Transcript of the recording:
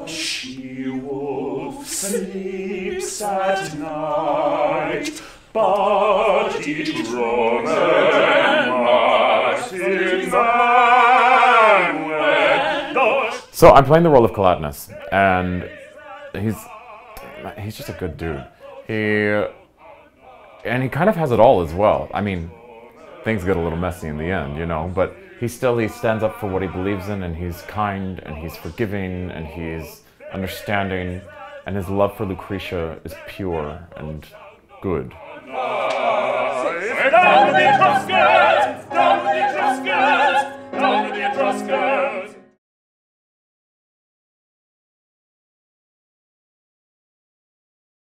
She-wolf sleeps at night, but it grows in So I'm playing the role of Collatinus, and he's just a good dude. He kind of has it all as well. I mean, things get a little messy in the end, you know, but he stands up for what he believes in, and he's kind, and he's forgiving, and he's understanding, and his love for Lucretia is pure and good.